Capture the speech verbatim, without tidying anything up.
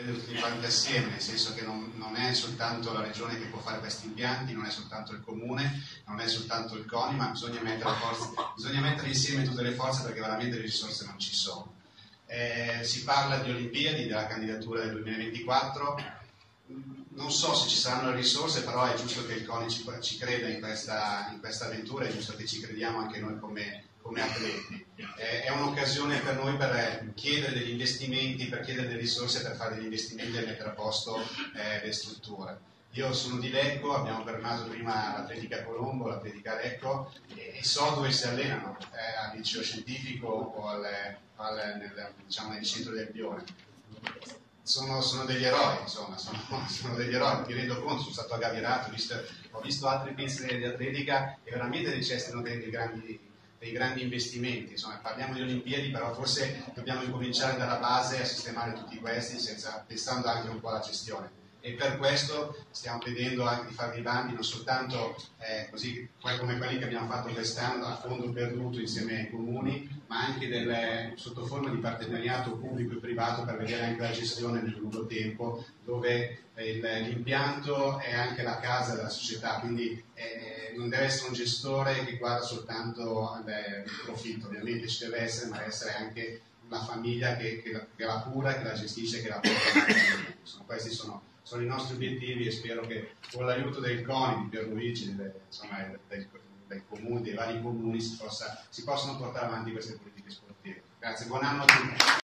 vedere tutti quanti assieme, nel senso che non, non è soltanto la regione che può fare questi impianti, non è soltanto il comune, non è soltanto il CONI, ma bisogna mettere, forze, bisogna mettere insieme tutte le forze perché veramente le risorse non ci sono. Eh, si parla di Olimpiadi, della candidatura del duemilaventiquattro, non so se ci saranno le risorse, però è giusto che il CONI ci, ci creda in questa, in questa avventura, è giusto che ci crediamo anche noi come, come atleti. Eh, è un'occasione per noi per chiedere degli investimenti, per chiedere delle risorse per fare degli investimenti e mettere a posto eh, le strutture. Io sono di Lecco, abbiamo fermato prima l'Atletica Colombo, l'Atletica Lecco e, e so dove si allenano, eh, al liceo scientifico o al, al, nel, diciamo, nel centro del Pione. Sono, sono degli eroi, insomma, sono, sono degli eroi, mi rendo conto, sono stato a Gavierato, ho visto, ho visto altre piste di atletica e veramente necessitano dei grandi, dei grandi investimenti. Insomma, parliamo di Olimpiadi, però forse dobbiamo incominciare dalla base a sistemare tutti questi, senza, pensando anche un po' alla gestione. E per questo stiamo vedendo anche di fare dei bandi non soltanto eh, così come quelli che abbiamo fatto quest'anno a fondo perduto insieme ai comuni, ma anche del, sotto forma di partenariato pubblico e privato per vedere anche la gestione nel lungo tempo, dove eh, l'impianto è anche la casa della società, quindi eh, non deve essere un gestore che guarda soltanto al profitto, ovviamente ci deve essere, ma deve essere anche una famiglia che, che, la, che la cura, che la gestisce, che la porta avanti. Questi sono sono i nostri obiettivi e spero che con l'aiuto del CONI, di Pierluigi, delle, insomma, del, del comune, dei vari comuni si, possa, si possano portare avanti queste politiche sportive. Grazie, buon anno a tutti.